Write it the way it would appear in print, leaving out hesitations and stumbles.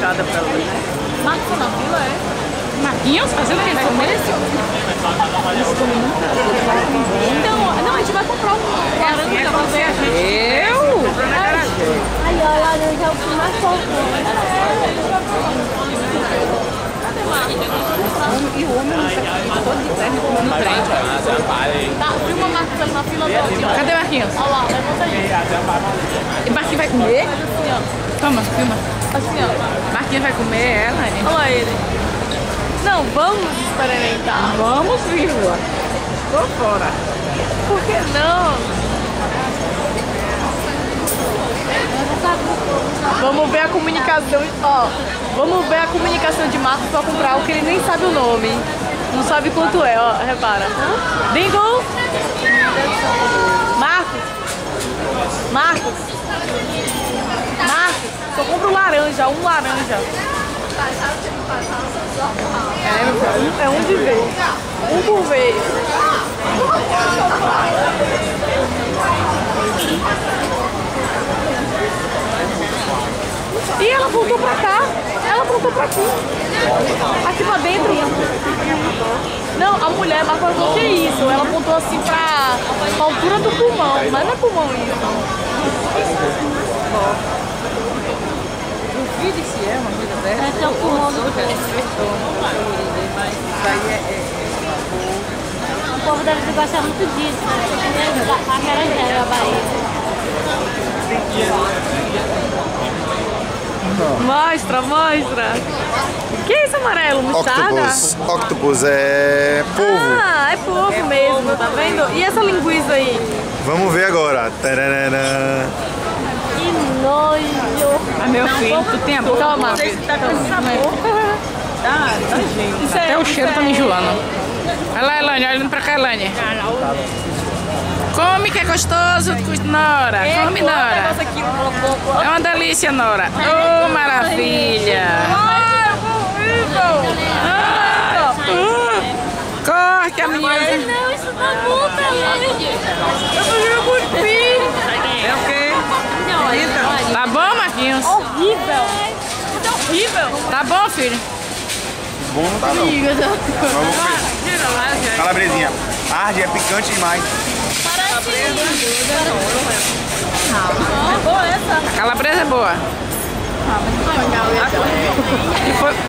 entrada pra ela. Marcos na fila, é? Marquinhos fazendo o que? Comércio? Então, não, a gente vai comprar um laranja pra ver a gente. Eu? Aí, olha, laranja é o que mais fofo. E o homem todo de terno no trem. Tá, filma o Marcos ali na fila do outro. Cadê Marquinhos? Olha lá, vai contar gente. E Marquinhos vai comer? Assim, ó. Toma, filma. Assim, ó. Marquinhos vai comer ela, hein? Olha ele. Não, vamos experimentar. Vamos, filho. Tô fora. Por que não? Vamos ver a comunicação, ó. Vamos ver a comunicação de Marcos pra comprar o que ele nem sabe o nome. Não sabe quanto é, ó. Repara. Bingo! Marcos! Marcos! Marcos! Só compra um laranja, um laranja. É um de vez. Um por vez. E ela voltou pra cá. Ela voltou pra aqui. Aqui pra dentro. Não, a mulher marcou falou que é isso. Ela apontou assim pra altura do pulmão. Mas não é pulmão isso. Duvide se é uma coisa dessa. É o pulmão do O povo deve gostar muito disso, né? A acarajé, a Bahia. Mostra, mostra. Que é isso amarelo? Mostarda? Octopus. Octopus é polvo. Ah, é polvo mesmo, tá vendo? E essa linguiça aí? Vamos ver agora. Tararara. Que nojo. Ah, meu filho, tu tem a boca. Toma. Tá com sabor. Tá gente. Até o cheiro tá me enjoando. Olha lá, Elane, olhando pra cá, Elane. Come que é gostoso, Nora. Come, Nora. É uma delícia, Nora. Oh, maravilha. Ai, horrível. Corre que a menina... Não, isso tá muito longe. Eu vou cuspir. É o quê? Tá bom, Marquinhos? Horrível. Isso é horrível. Tá bom, filho? Bom não tá não. Vamos ver. Calabresinha. Arde, é picante demais. Parece boa essa. A calabresa é boa. Ah, mas não é